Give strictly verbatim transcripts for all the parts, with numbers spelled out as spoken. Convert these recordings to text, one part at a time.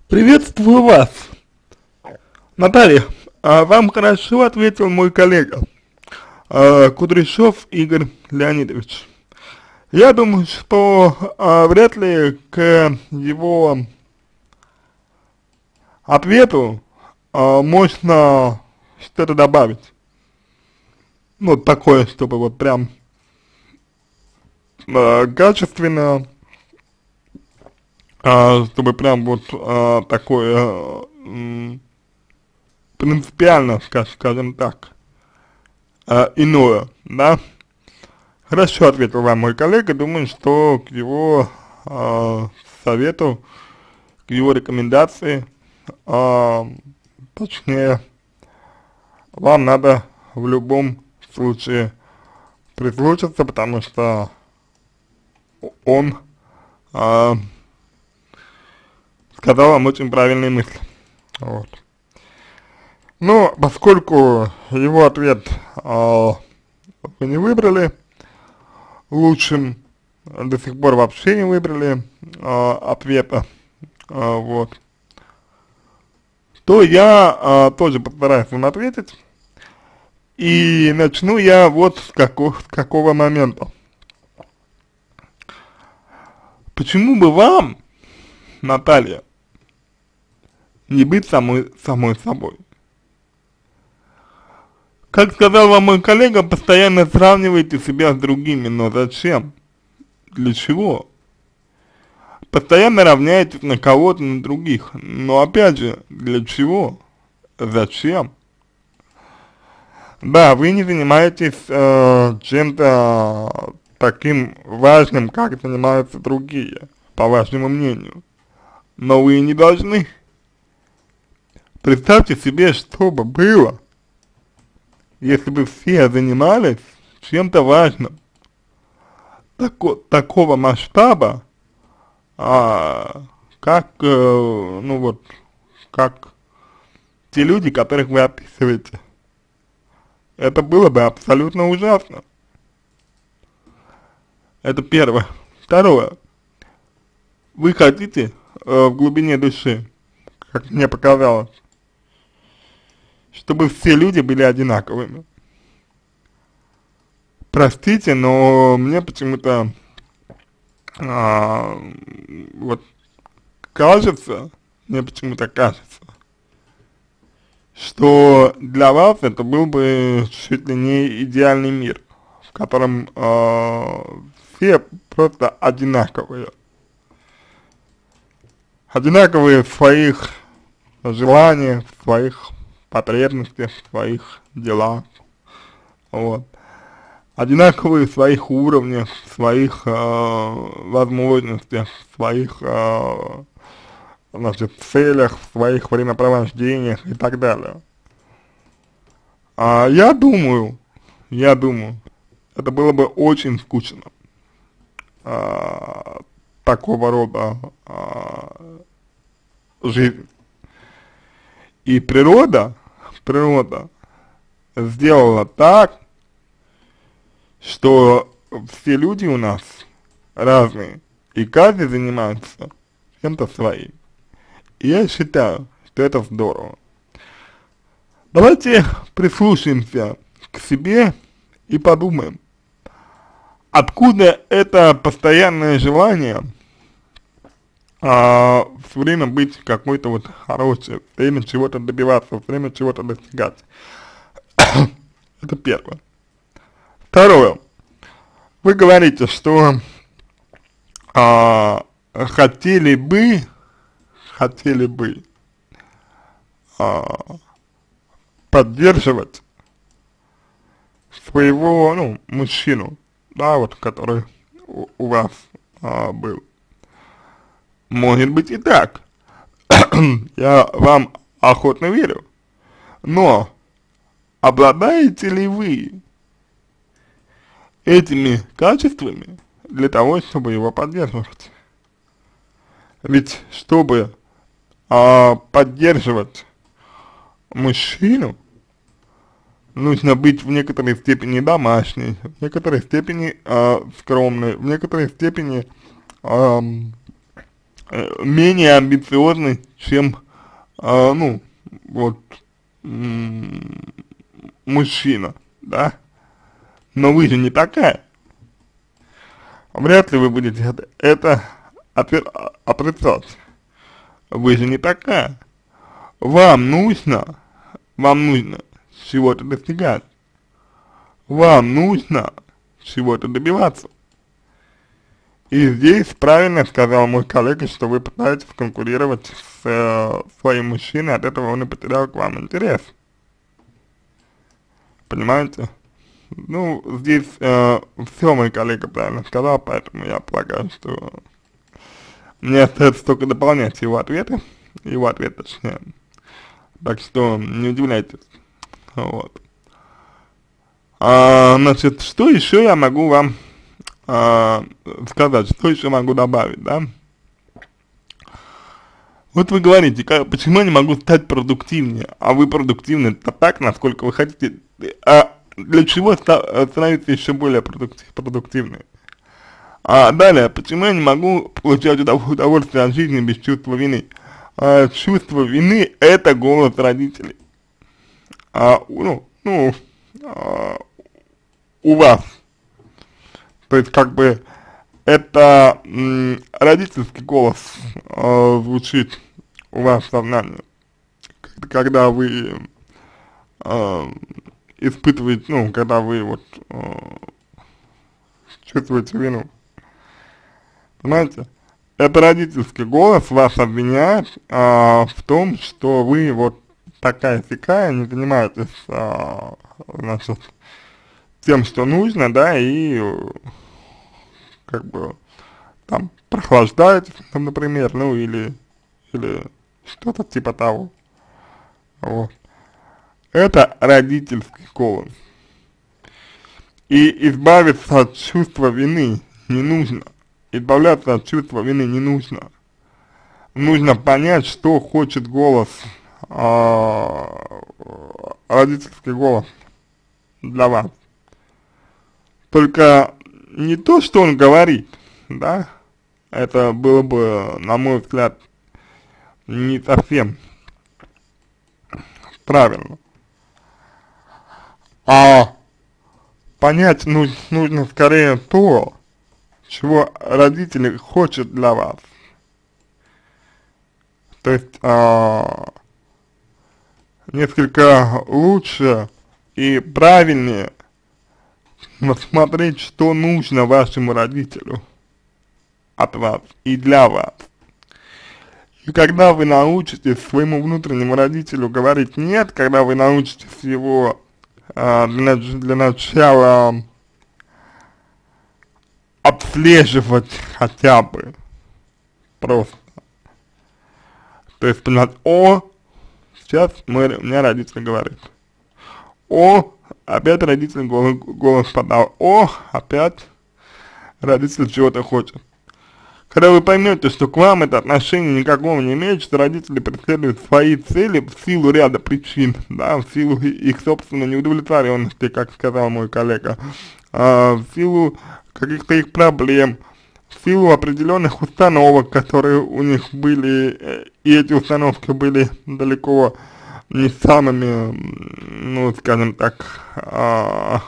Приветствую вас, Наталья. А, вам хорошо ответил мой коллега, а, Кудряшов Игорь Леонидович. Я думаю, что а, вряд ли к его ответу а, можно что-то добавить. Ну, такое, чтобы вот прям а, качественно, а, чтобы прям вот а, такое м, принципиально, скаж- скажем так, а, иное, да. Хорошо ответил вам мой коллега, думаю, что к его а, совету, к его рекомендации, а, точнее, вам надо в любом случае прислушаться, потому что он а, сказал вам очень правильные мысли. Вот. Но поскольку его ответ а, вы не выбрали лучшим, до сих пор вообще не выбрали а, ответа, а, вот, то я а, тоже постараюсь вам ответить. И начну я вот с, како с какого момента. Почему бы вам, Наталья, не быть самой, самой собой? Как сказал вам мой коллега, постоянно сравниваете себя с другими, но зачем? Для чего? Постоянно равняетесь на кого-то, на других, но опять же, для чего? Зачем? Да, вы не занимаетесь э, чем-то таким важным, как занимаются другие, по вашему мнению. Но вы не должны. Представьте себе, что бы было, если бы все занимались чем-то важным, тако, такого масштаба, а, как, э, ну вот, как те люди, которых вы описываете. Это было бы абсолютно ужасно. Это первое. Второе. Вы хотите э, в глубине души, как мне показалось, чтобы все люди были одинаковыми. Простите, но мне почему-то а, вот кажется, мне почему-то кажется, что для вас это был бы чуть ли не идеальный мир, в котором э, все просто одинаковые. Одинаковые в своих желаниях, в своих потребностях, в своих делах. Вот. Одинаковые в своих уровнях, в своих э, возможностях, в своих э, значит, целях, в своих времяпровождениях и так далее. А я думаю, я думаю, это было бы очень скучно, а, такого рода а, жизнь. И природа, природа сделала так, что все люди у нас разные, и каждый занимается чем-то своим. И я считаю, что это здорово. Давайте прислушаемся к себе и подумаем, откуда это постоянное желание а, все время быть какой-то вот хорошей, все время чего-то добиваться, все время чего-то достигать. Это первое. Второе. Вы говорите, что а, хотели бы, хотели бы а, поддерживать своего, ну, мужчину, да, вот, который у, у вас а, был. Может быть и так. Я вам охотно верю. Но обладаете ли вы этими качествами для того, чтобы его поддерживать? Ведь чтобы а, поддерживать мужчину, нужно быть в некоторой степени домашней, в некоторой степени э, скромной, в некоторой степени э, э, менее амбициозной, чем, э, ну, вот, мужчина, да, но вы же не такая, вряд ли вы будете это, это отрицать, вы же не такая, вам нужно, вам нужно чего-то достигать, вам нужно чего-то добиваться. И здесь правильно сказал мой коллега, что вы пытаетесь конкурировать с э, своим мужчиной, от этого он и потерял к вам интерес. Понимаете? Ну, здесь э, все мой коллега правильно сказал, поэтому я полагаю, что мне остается только дополнять его ответы, его ответ точнее. Так что не удивляйтесь. Вот. А, значит, что еще я могу вам а, сказать, что еще могу добавить, да? Вот вы говорите, как, почему я не могу стать продуктивнее, а вы продуктивны так, насколько вы хотите, а для чего становиться еще более продуктив, продуктивной? А далее, почему я не могу получать удовольствие от жизни без чувства вины? А, чувство вины – это голос родителей. А, ну, ну, а, у вас. То есть, как бы, это м, родительский голос э, звучит у вас в сознании, когда вы э, испытываете, ну, когда вы вот э, чувствуете вину. Понимаете? Это родительский голос вас обвиняет э, в том, что вы вот такая-сякая, не занимаетесь, э, значит, тем, что нужно, да, и как бы там прохлаждаетесь, там, например, ну или, или что-то типа того. Вот. Это родительский голос. И избавиться от чувства вины не нужно. Избавляться от чувства вины не нужно. Нужно понять, что хочет голос, а, родительский голос для вас. Только не то, что он говорит, да, это было бы, на мой взгляд, не совсем правильно. А понять ну, нужно скорее то, чего родители хотят для вас. То есть, а, несколько лучше и правильнее смотреть, что нужно вашему родителю от вас и для вас. И когда вы научитесь своему внутреннему родителю говорить нет, когда вы научитесь его э, для, для начала отслеживать хотя бы просто, то есть понимать, о, сейчас мой, у меня родитель говорит, о, опять родитель голос, голос подал, о, опять родитель чего-то хочет. Когда вы поймете, что к вам это отношение никакого не имеет, что родители преследуют свои цели в силу ряда причин, да, в силу их собственной неудовлетворенности, как сказал мой коллега, а, в силу каких-то их проблем, в силу определенных установок, которые у них были, и эти установки были далеко не самыми, ну, скажем так, а,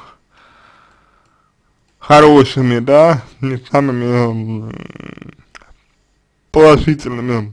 хорошими, да, не самыми положительными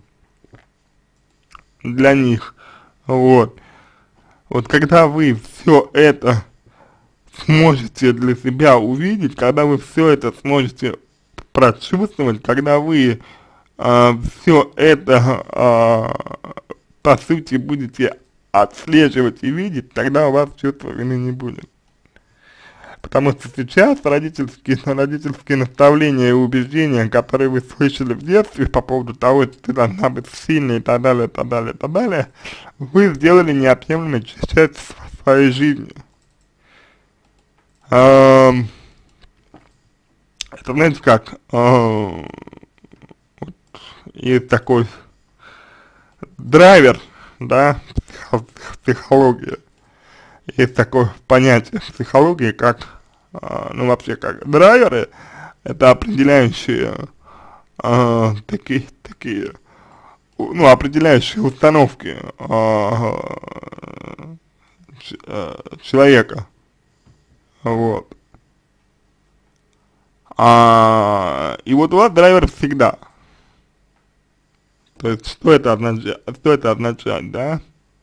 для них, вот. Вот когда вы все это сможете для себя увидеть, когда вы все это сможете прочувствовать, когда вы э, все это, э, по сути, будете отслеживать и видеть, тогда у вас чувства вины не будет. Потому что сейчас родительские, родительские наставления и убеждения, которые вы слышали в детстве по поводу того, что ты должна быть сильной и так далее, и так далее, и так далее, вы сделали неотъемлемой часть своей жизни. Эм, это, знаете как, эм, вот, есть такой драйвер, да, в психологии. Есть такое понятие в психологии, как, э, ну вообще как драйверы, это определяющие э, такие, такие ну, определяющие установки э, ч, э, человека, вот. А, и вот у вас драйвер всегда. То есть, что это означает, что это означает, да?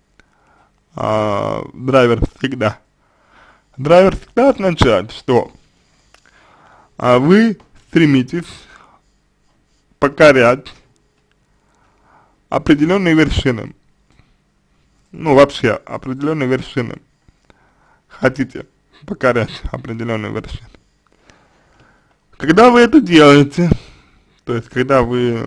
А, драйвер всегда. Драйвер всегда означает, что а, вы стремитесь покорять определенные вершины. Ну, вообще, определенные вершины. Хотите покорять определенные вершины. Когда вы это делаете, то есть, когда вы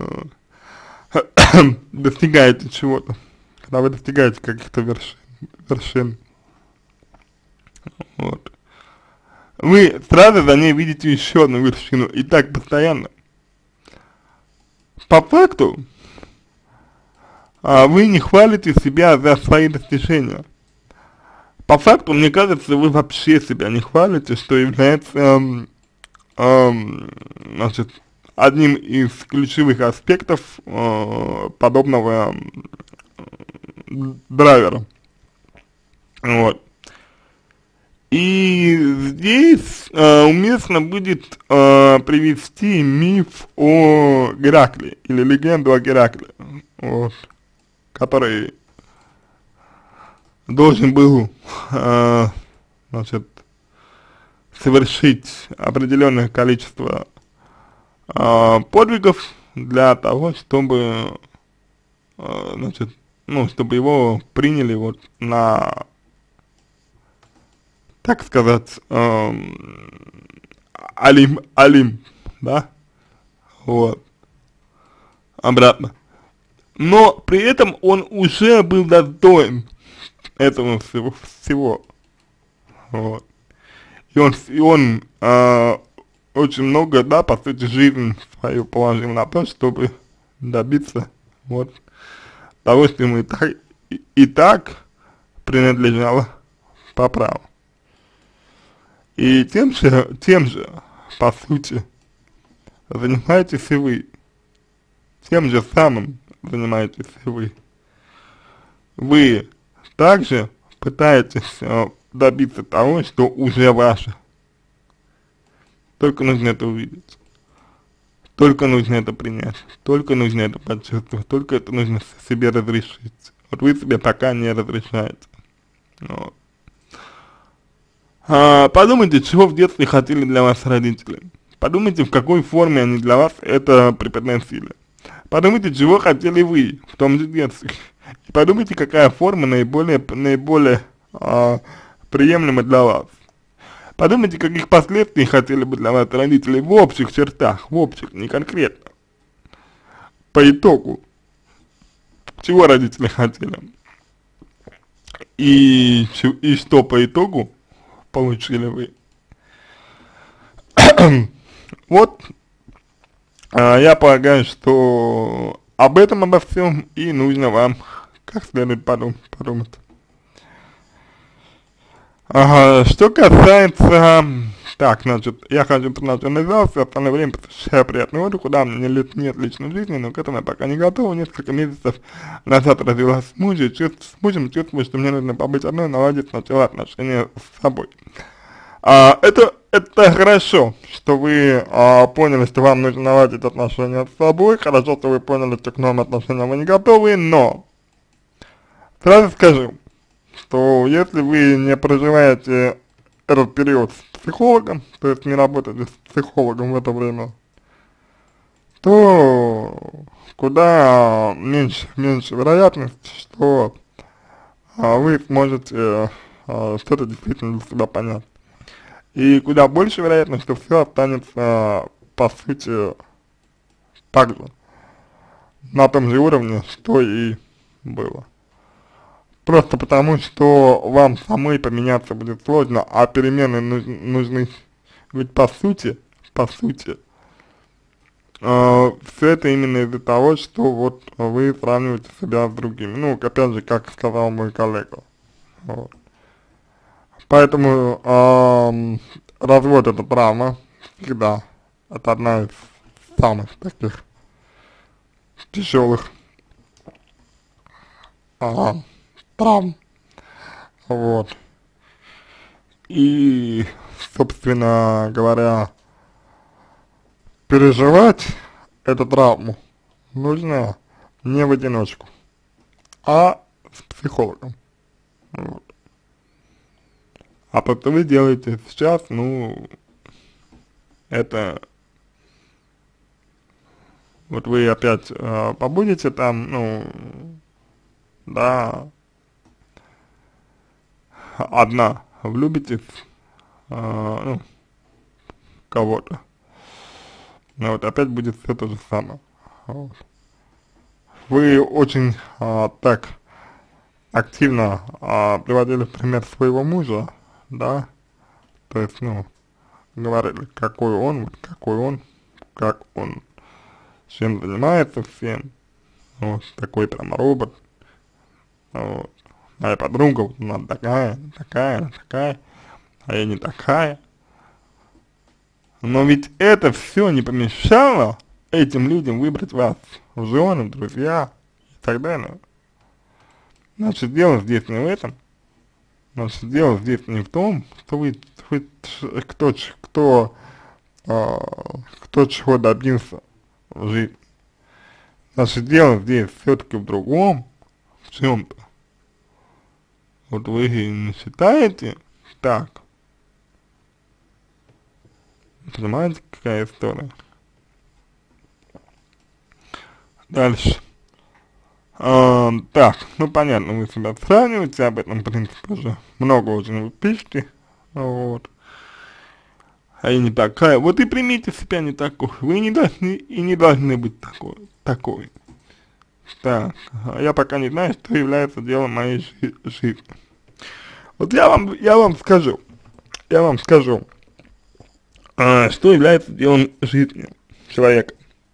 достигаете чего-то, когда вы достигаете каких-то вершин, вершин, вот, вы сразу за ней видите еще одну вершину, и так постоянно. По факту, а, вы не хвалите себя за свои достижения. По факту, мне кажется, вы вообще себя не хвалите, что является, эм, эм, значит, одним из ключевых аспектов э, подобного э, драйвера. Вот. И здесь э, уместно будет э, привести миф о Геракле, или легенду о Геракле, вот, который должен был, э, значит, совершить определенное количество э, подвигов для того, чтобы, э, значит, ну, чтобы его приняли вот на, так сказать, эм, Алим, Алим, да, вот, обратно. Но при этом он уже был достоин этого всего, всего. Вот. И он, и он э, очень много, да, по сути, жизнь свою положил на то, чтобы добиться вот того, что ему и так, и, и так принадлежало по праву. И тем же, тем же, по сути, занимаетесь и вы. Тем же самым занимаетесь и вы. Вы также пытаетесь э, добиться того, что уже ваше. Только нужно это увидеть. Только нужно это принять. Только нужно это почувствовать. Только это нужно себе разрешить. Вот вы себе пока не разрешаете. Вот. А, подумайте, чего в детстве хотели для вас родители. Подумайте, в какой форме они для вас это преподносили. Подумайте, чего хотели вы в том же детстве. И подумайте, какая форма наиболее, наиболее а, приемлема для вас. Подумайте, каких последствий хотели бы для вас родители в общих чертах, в общих, не конкретно. По итогу, чего родители хотели. И, и что по итогу получили вы. Вот, а, я полагаю, что об этом, обо всем и нужно вам как следует подум подумать. Ага, что касается, так, значит, я хочу национализацию, остальное время посвящаю приятный отдых, да, у меня нет, нет личной жизни, но к этому я пока не готов. Несколько месяцев назад развелась с мужем, чувств, с мужем чувствую, что мне нужно побыть одной, наладить сначала отношения с собой. А, это, это хорошо, что вы а, поняли, что вам нужно наладить отношения с собой, хорошо, что вы поняли, что к новым отношениям вы не готовы, но сразу скажу, что если вы не проживаете этот период с психологом, то есть не работаете с психологом в это время, то куда меньше, меньше вероятность, что а, вы сможете а, что-то действительно для себя понять. И куда больше вероятность, что все останется, по сути, так же, на том же уровне, что и было. Просто потому, что вам самой поменяться будет сложно, а перемены нужны, нужны ведь по сути, по сути, э, все это именно из-за того, что вот вы сравниваете себя с другими. Ну, опять же, как сказал мой коллега. Вот. Поэтому э, развод — это травма, всегда. Это одна из самых таких тяжелых а, травм, вот, и, собственно говоря, переживать эту травму нужно не в одиночку, а с психологом, вот. А то, что вы делаете сейчас, ну, это, вот вы опять э, побудете там, ну, да, одна, влюбитесь, э, ну, кого-то, ну, вот опять будет все то же самое, вот. Вы очень э, так активно э, приводили в пример своего мужа, да, то есть, ну, говорили, какой он, вот какой он, как он, чем занимается всем, вот, такой прям робот, вот. Моя подруга, вот, она такая, такая, такая, а я не такая. Но ведь это все не помешало этим людям выбрать вас в жены, в друзья и так далее. Значит, дело здесь не в этом. Значит, дело здесь не в том, что вы, вы кто, кто, э, кто чего добился в жизни. Значит, дело здесь все-таки в другом, в чем-то. Вот вы не считаете так? Понимаете, какая история? Дальше. А, так, ну понятно, вы себя сравниваете, об этом, в принципе, уже много очень вы пишете, вот. А я не такая. Вот и примите себя не такой. Вы не должны и не должны быть такой. такой. Так, а я пока не знаю, что является делом моей жи жизни. Вот я вам, я вам скажу, я вам скажу, а, что является делом жизни человека.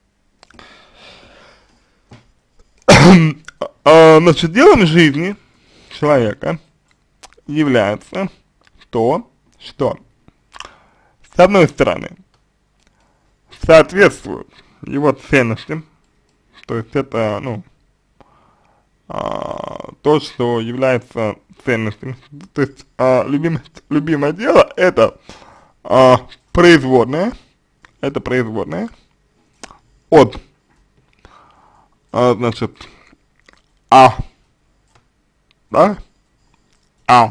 а, значит, делом жизни человека является то, что, с одной стороны, соответствует его ценностям, то есть это, ну, а, то, что является ценностями, то есть а, любим, любимое дело это а, производное, это производное от, а, значит, а, да, а,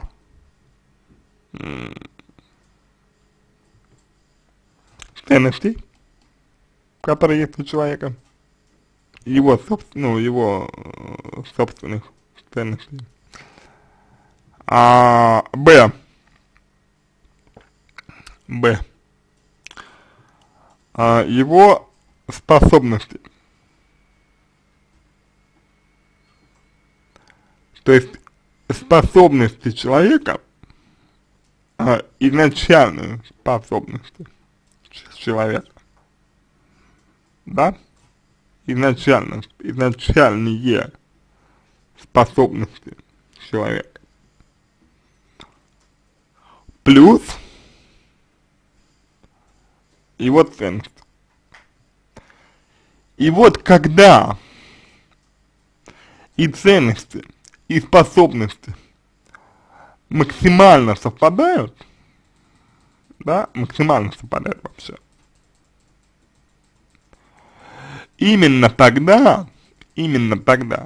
ценностей, которые есть у человека, его, ну, его э, собственных ценностей. А, Б. Б. А, его способности. То есть способности человека, а, изначальные способности человека, да? Изначально, изначальные способности человека. Плюс его ценность. И вот когда и ценности, и способности максимально совпадают, да, максимально совпадают вообще, именно тогда, именно тогда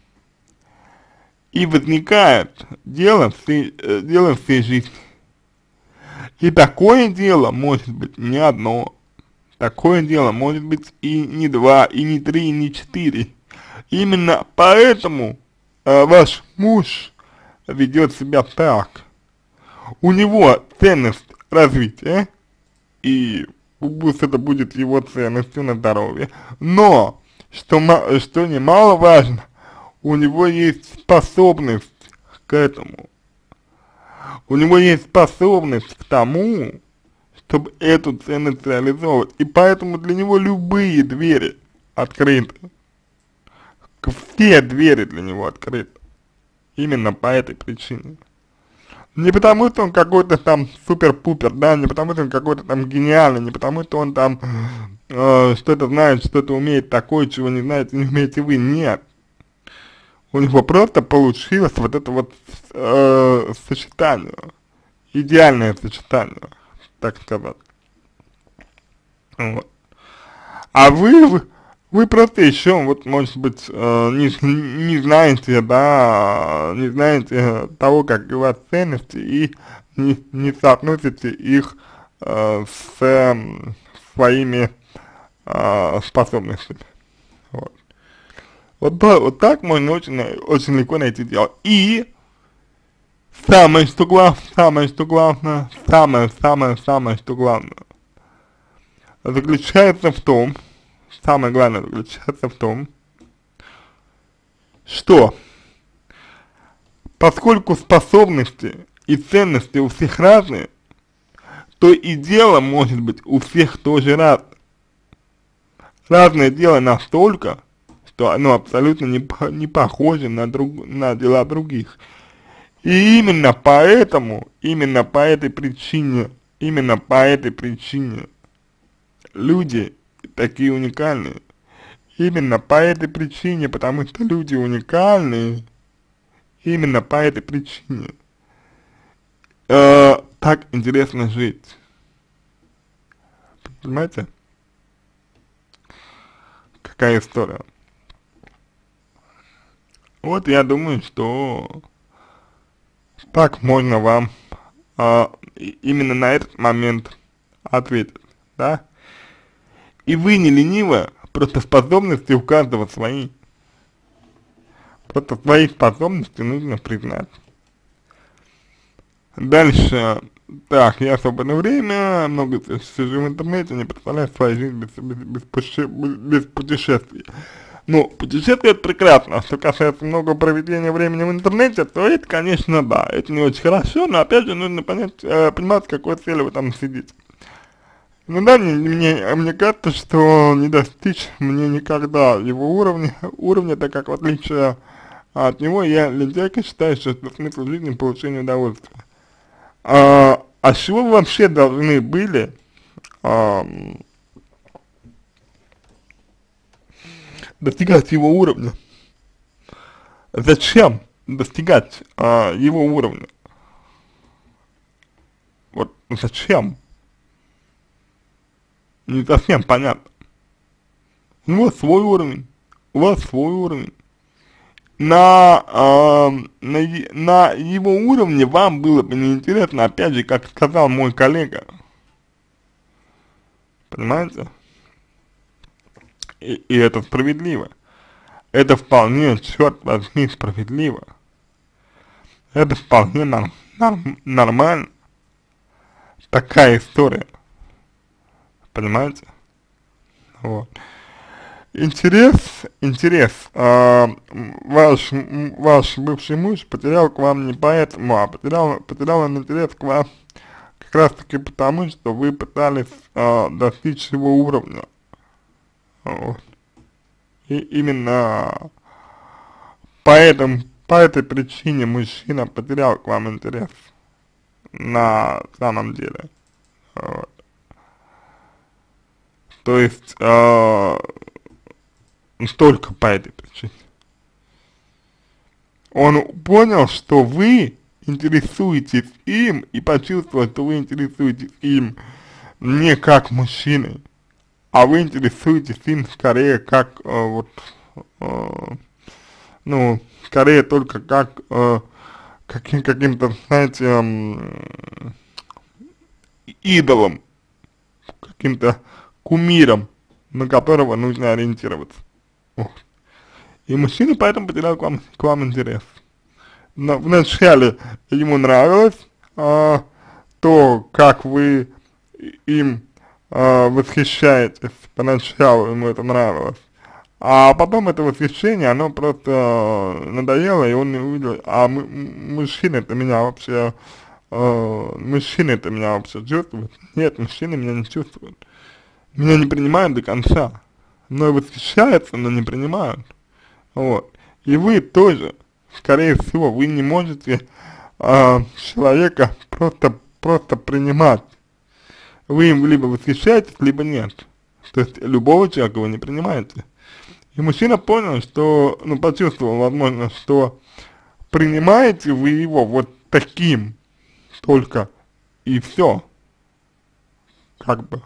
и возникает дело всей, э, дело всей жизни. И такое дело может быть не одно, такое дело может быть и не два, и не три, и не четыре. Именно поэтому э, ваш муж ведет себя так. У него ценность развития, и пусть это будет его ценностью на здоровье, но, что, что немаловажно, у него есть способность к этому. У него есть способность к тому, чтобы эту ценность реализовывать. И поэтому для него любые двери открыты. Все двери для него открыты. Именно по этой причине. Не потому, что он какой-то там супер-пупер, да, не потому, что он какой-то там гениальный, не потому, что он там э, что-то знает, что-то умеет такое, чего не знаете, не умеете вы, нет. у него просто получилось вот это вот э, сочетание, идеальное сочетание, так сказать. Вот. А вы, вы, вы просто еще, вот, может быть, э, не, не знаете, да, не знаете того, как у вас ценности, и не, не соотносите их э, с э, своими э, способностями. Вот. Вот, вот так можно очень, очень легко найти дело. И самое, что главное, самое, что главное, самое, самое, самое, что главное, заключается в том, самое главное заключается в том, что поскольку способности и ценности у всех разные, то и дело может быть у всех тоже разное. Разное дело настолько, что оно абсолютно не, не похоже на, друг, на дела других. И именно поэтому, именно по этой причине, именно по этой причине люди такие уникальные. Именно по этой причине, потому что люди уникальные, именно по этой причине э, так интересно жить. Понимаете? Какая история. Вот я думаю, что так можно вам э, именно на этот момент ответить, да? И вы не ленивы, просто способности у каждого свои. Просто свои способности нужно признать. Дальше, так, я свободное время, много сижу в интернете, не представляю свою жизнь без, без, без, пуше, без путешествий. Ну, путешествие это прекрасно, что касается много проведения времени в интернете, то это, конечно, да, это не очень хорошо, но опять же нужно понять, э, понимать, с какой целью вы там сидите. Ну да, мне, мне, мне кажется, что не достичь мне никогда его уровня, уровня, так как в отличие от него я лентяйка считаю, что это смысл жизни получение удовольствия. А, а с чего вы вообще должны были а, достигать его уровня? Зачем достигать а, его уровня? Вот зачем? Не совсем понятно. У вас свой уровень, у вас свой уровень. На, э, на, на его уровне вам было бы неинтересно, опять же, как сказал мой коллега. Понимаете? И, и это справедливо. Это вполне, черт возьми, справедливо. Это вполне норм, норм, нормально. Такая история. Понимаете? Вот. Интерес, интерес, э, ваш, ваш бывший муж потерял к вам не поэтому, а потерял, потерял он интерес к вам как раз таки потому, что вы пытались э, достичь его уровня. Вот. И именно по, этому, по этой причине мужчина потерял к вам интерес на самом деле. Вот. То есть, э, только по этой причине. Он понял, что вы интересуетесь им, и почувствовал, что вы интересуетесь им не как мужчиной, а вы интересуетесь им скорее как, э, вот, э, ну, скорее только как э, каким, каким-то, знаете, э, идолом, каким-то кумиром, на которого нужно ориентироваться. Вот. И мужчина поэтому потерял к вам, к вам интерес. Но вначале ему нравилось а, то, как вы им а, восхищаетесь, поначалу ему это нравилось. А потом это восхищение, оно просто надоело, и он не увидел, а мужчина-то меня вообще, а, мужчина-то меня вообще чувствует. Нет, мужчины меня не чувствуют. Меня не принимают до конца. Мной восхищаются, но не принимают. Вот. И вы тоже, скорее всего, вы не можете э, человека просто, просто принимать. Вы им либо восхищаетесь, либо нет. То есть любого человека вы не принимаете. И мужчина понял, что, ну, почувствовал, возможно, что принимаете вы его вот таким только, и все, как бы.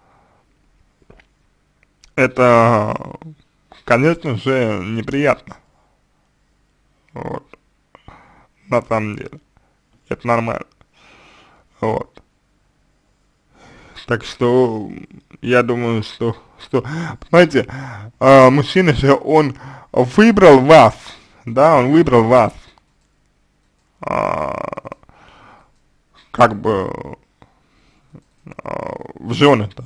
Это, конечно же, неприятно, вот, на самом деле, это нормально, вот. Так что, я думаю, что, что, знаете, э, мужчина же, он выбрал вас, да, он выбрал вас, а, как бы, а, в жены-то.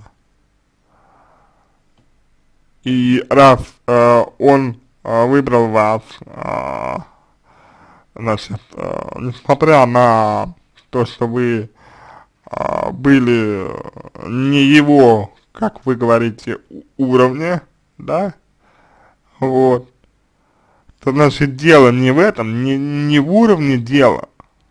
И раз э, он э, выбрал вас, э, значит, э, несмотря на то, что вы э, были не его, как вы говорите, уровня, да, вот, то значит дело не в этом, не, не в уровне дела.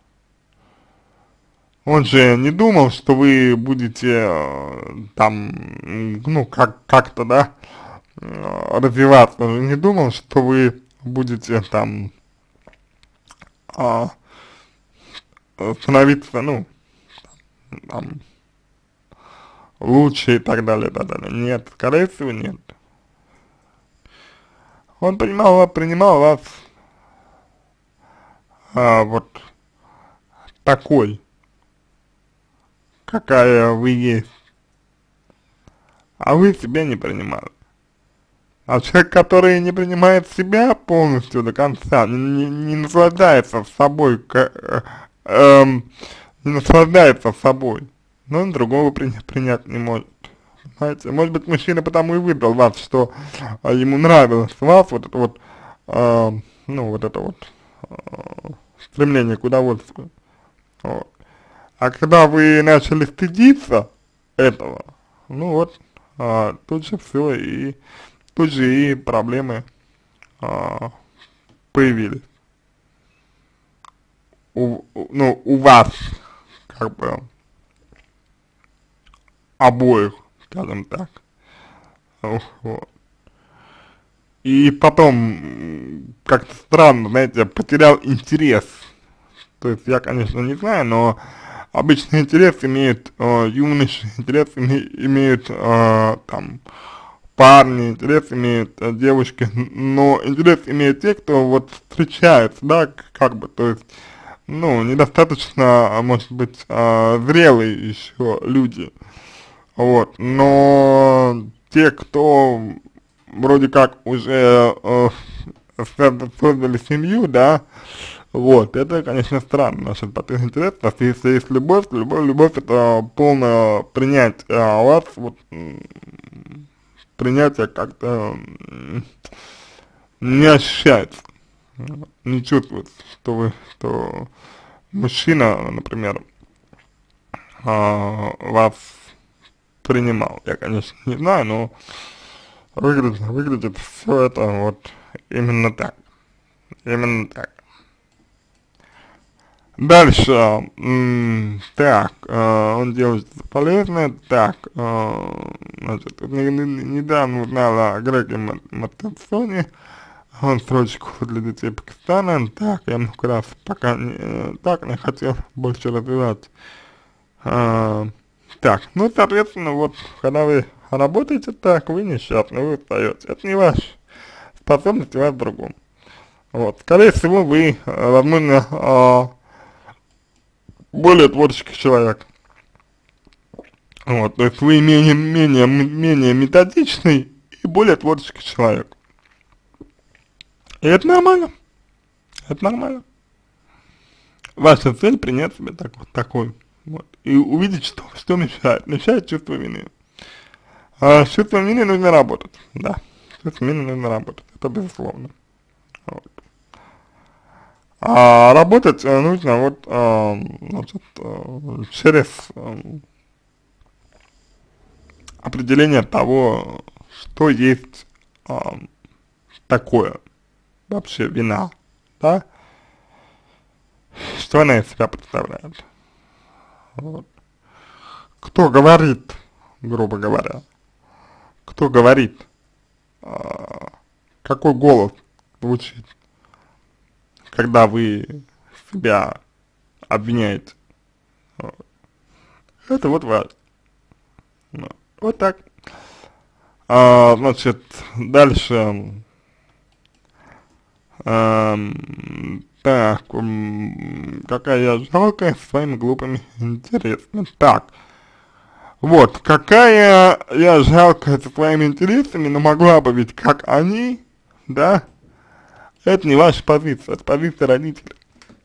Он же не думал, что вы будете э, там, ну, как, как-то, да, э, развиваться. Он же не думал, что вы будете там а, становиться, ну, там, лучше и так далее, и так далее. Нет, скорее всего, нет. Он принимал, принимал вас а, вот такой, какая вы есть, а вы себя не принимали. А человек, который не принимает себя полностью до конца, не, не, не наслаждается собой, к, э, эм, не наслаждается собой, но он другого при, принять не может. Знаете, может быть, мужчина потому и выбрал вас, что э, ему нравилось вас, вот это вот, э, ну, вот это вот э, стремление к удовольствию. Вот. А когда вы начали стыдиться этого, ну вот, э, тут же все и тут же и проблемы а, появились. У, у- ну, у вас, как бы, обоих, скажем так. Ух, вот. И потом, м, как-то странно, знаете, потерял интерес. То есть я, конечно, не знаю, но обычно интерес имеют э, юноши, интерес име, имеют э, там парни, интерес имеют э, девушки, но интерес имеют те, кто вот встречается, да, к- как бы, то есть, ну, недостаточно, а, может быть, э, зрелые еще люди, вот, но те, кто вроде как уже э, созда- создали семью, да, вот, это, конечно, странно, насчет потери интереса, потому что если есть любовь, то любовь, любовь это полное принятие, а у вас вот принятие как-то м, не ощущается, не чувствуется, что вы, что мужчина, например, а, вас принимал. Я, конечно, не знаю, но выглядит, выглядит все это вот именно так, именно так. Дальше, м, так, э, он делает что-то полезное, так, э, значит, не- не- недавно узнала о Греге Мат- Матенсоне, он строчку для детей Пакистана, так, я много раз пока не, э, так не хотел больше развивать. А, так, ну, соответственно, вот, когда вы работаете так, вы несчастны, вы устаете, это не ваша способность, у вас в другом. Вот, скорее всего, вы, э, возможно, а, более творческий человек. Вот, то есть вы менее, менее, менее методичный и более творческий человек. И это нормально, это нормально. Ваша цель принять себя так, вот такой, вот, и увидеть, что, что мешает. Мешает чувство вины. А с чувством вины нужно работать, да, с чувством вины нужно работать, это безусловно. Вот. А работать э, нужно вот, э, значит, э, через э, определение того, что есть э, такое вообще вина, да, что она из себя представляет. Вот. Кто говорит, грубо говоря, кто говорит, какой голос звучит, когда вы себя обвиняете. Вот. Это вот важно. Вот, вот так. А, значит, дальше. Эм, так, м, какая я жалкая со своими глупыми интересами. Так, вот, какая я жалкая со своими интересами, но могла бы ведь как они, да, это не ваша позиция, это позиция родителей.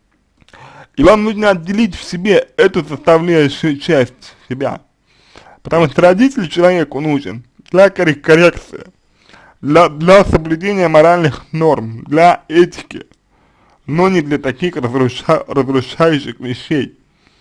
И вам нужно отделить в себе эту составляющую часть себя. Потому что родитель человеку нужен для коррекции, для, для соблюдения моральных норм, для этики, но не для таких разруша, разрушающих вещей.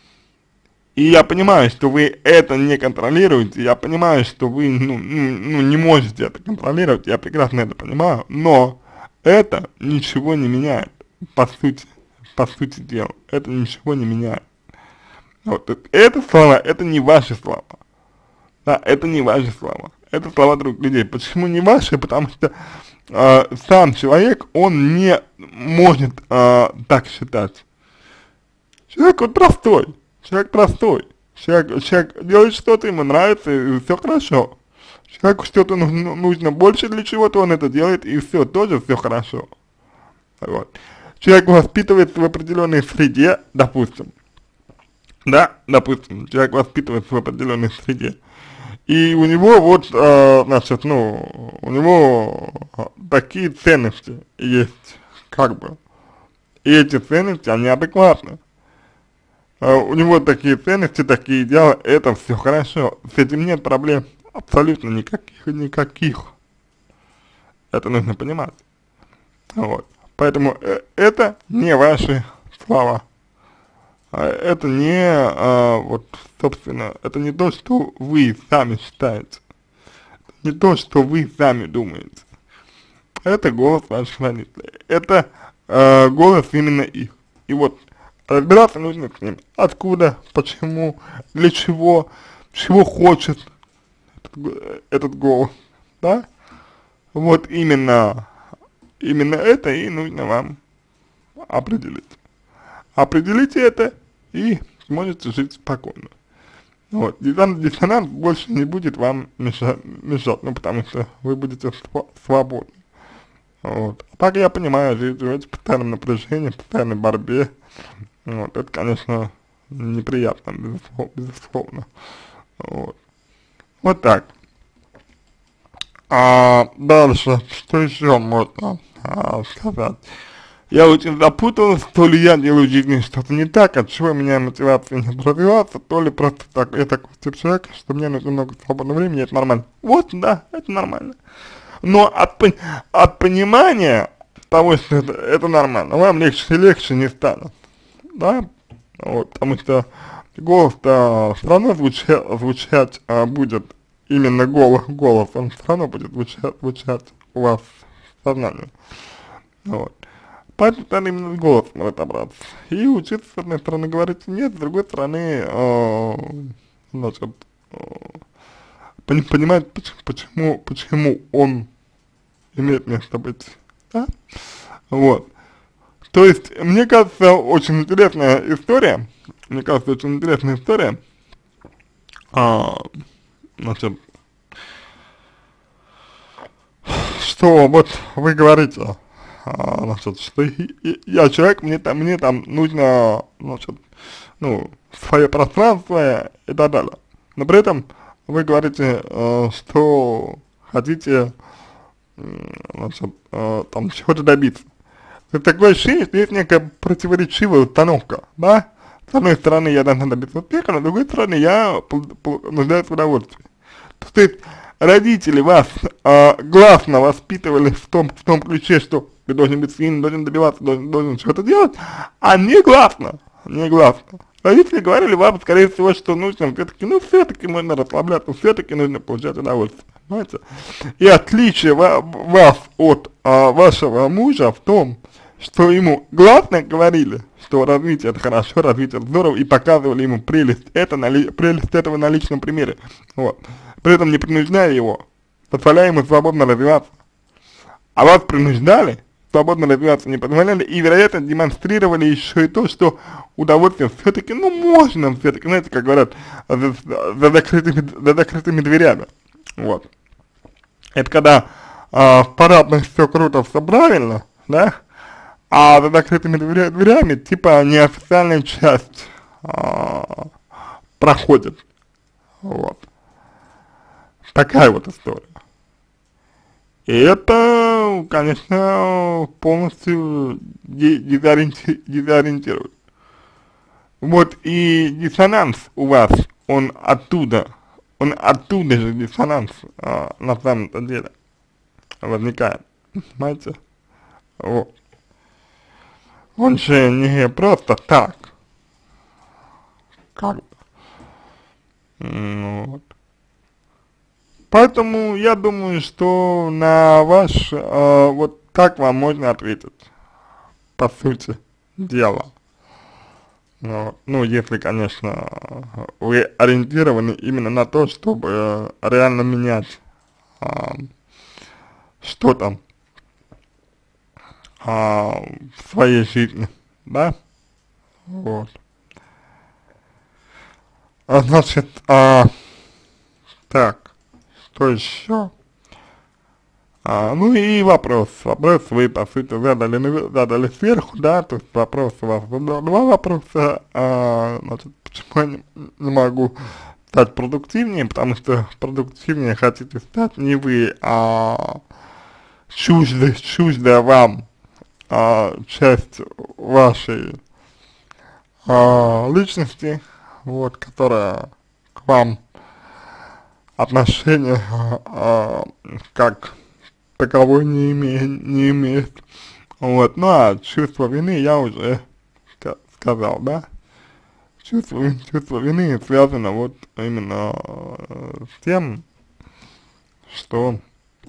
И я понимаю, что вы это не контролируете, я понимаю, что вы ну, ну, не можете это контролировать, я прекрасно это понимаю, но это ничего не меняет, по сути, по сути дела, это ничего не меняет. Вот, это слова, это не ваши слова, да, это не ваши слова, это слова других людей. Почему не ваши? Потому что э, сам человек, он не может э, так считать. Человек вот простой. Человек простой, человек, человек делает что-то, ему нравится, и все хорошо. Человеку что-то нужно, нужно больше для чего-то, он это делает, и все, тоже все хорошо. Вот. Человек воспитывается в определенной среде, допустим, да, допустим, человек воспитывается в определенной среде, и у него вот, э, значит, ну, у него такие ценности есть, как бы, и эти ценности, они адекватны. Uh, у него такие ценности, такие идеалы, это все хорошо, с этим нет проблем абсолютно никаких, никаких, это нужно понимать, вот, поэтому э это не ваши слова, а это не, а, вот, собственно, это не то, что вы сами считаете, не то, что вы сами думаете, это голос ваших родителей, это а, голос именно их, и вот, разбираться нужно с ним. Откуда, почему, для чего, чего хочет этот, этот голос, да? Вот именно, именно это и нужно вам определить. Определите это и сможете жить спокойно. Вот, диссонанс, диссонанс больше не будет вам мешать, мешать, ну потому что вы будете свободны. Вот. А так я понимаю, жить в постоянном напряжении, в постоянной борьбе. Вот, это, конечно, неприятно, безусловно. безусловно. Вот. Вот так. А дальше, что еще можно а, сказать? Я очень запуталась, то ли я делаю в жизни что-то не так, от чего у меня мотивация не развиваться, то ли просто так, я такой тип человека, что мне нужно много свободного времени, это нормально. Вот, да, это нормально. Но от, от понимания того, что это, это нормально, вам легче и легче не станет. Да, вот, потому что голос-то все равно звучать, звучать а, будет, именно голос, голос, он все равно будет звучать, звучать у вас в сознании, вот. Поэтому надо именно с голосом разобраться и учиться, с одной стороны, говорить нет, с другой стороны, э, значит, э, понимать, почему, почему он имеет место быть, да, вот. То есть, мне кажется, очень интересная история, мне кажется, очень интересная история, а, значит, что вот вы говорите, а, значит, что я человек, мне там, мне там нужно, значит, ну, свое пространство и так далее, но при этом вы говорите, э, что хотите, значит, э, там, чего-то добиться. Такое ощущение, что есть некая противоречивая установка, да? С одной стороны, я должна добиться успеха, но с другой стороны, я нуждаюсь в удовольствии. То есть, родители вас э, гласно воспитывали в том, в том ключе, что ты должен быть сильным, должен добиваться, должен, должен что-то делать, а не гласно, не гласно. Родители говорили вам, скорее всего, что нужно все-таки, ну, все-таки нужно расслабляться, все-таки нужно получать удовольствие, понимаете? И отличие ва вас от а, вашего мужа в том, что ему гласно говорили, что развитие это хорошо, развитие это здорово, и показывали ему прелесть, это на ли, прелесть этого на личном примере, вот. При этом не принуждая его, позволяя ему свободно развиваться. а вас принуждали, свободно развиваться не позволяли, и, вероятно, демонстрировали еще и то, что удовольствие все-таки, ну, можно все-таки, знаете, как говорят, за, за, закрытыми, за закрытыми дверями, вот. Это когда э, в парадной все круто, все правильно, да, а за закрытыми дверя, дверями, типа, неофициальная часть э, проходит, вот. Такая вот история. И это, конечно, полностью дезориенти дезориентирует. Вот и диссонанс у вас, он оттуда, он оттуда же диссонанс а, на самом-то деле возникает, понимаете? Вот. Он же не просто так, как, ну, вот. Поэтому я думаю, что на ваш, э, вот так вам можно ответить, по сути дела. Вот. Ну, если, конечно, вы ориентированы именно на то, чтобы э, реально менять э, что-то э, в своей жизни, да? Вот. А, значит, э, так. Что еще? А, ну и вопрос. Вопрос вы, по сути, задали, задали сверху, да, то есть вопрос у вас два вопроса. А, значит, почему я не, не могу стать продуктивнее? Потому что продуктивнее хотите стать не вы, а чуждая, чуждая вам а, часть вашей а, личности, вот, которая к вам отношения а, как таковой не, име, не имеет. Вот. Ну а чувство вины я уже ска сказал, да? Чувство, чувство вины связано вот именно э, с тем, что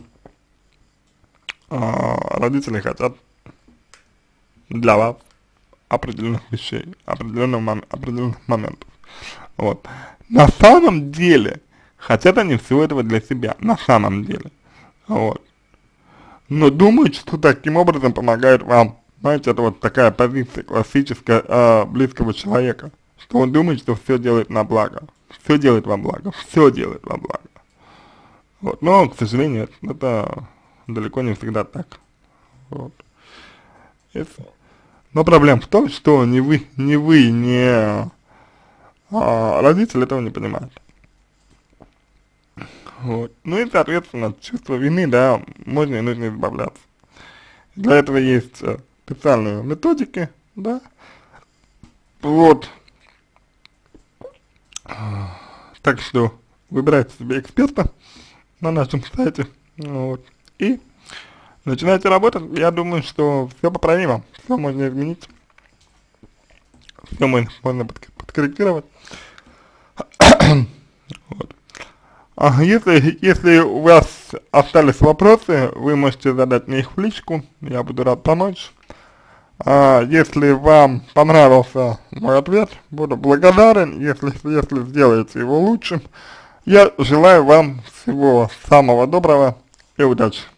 э, родители хотят для вас определенных вещей, определенных, мом определенных моментов. Вот. На самом деле, хотят они всего этого для себя, на самом деле, вот. Но думают, что таким образом помогают вам. Знаете, это вот такая позиция классическая э, близкого человека, что он думает, что все делает на благо, все делает во благо, все делает во благо. Вот. Но, к сожалению, это далеко не всегда так. Вот. Но проблема в том, что ни вы, ни вы, ни а, родители этого не понимают. Вот. Ну и, соответственно, от чувства вины, да, можно и нужно избавляться. Для этого есть э, специальные методики, да, вот. Так что выбирайте себе эксперта на нашем сайте, вот, и начинайте работать. Я думаю, что все поправимо, все можно изменить, все можно, можно подкорректировать. Вот. А если, если у вас остались вопросы, вы можете задать мне их в личку, я буду рад помочь. А если вам понравился мой ответ, буду благодарен, если, если сделаете его лучшим. Я желаю вам всего самого доброго и удачи.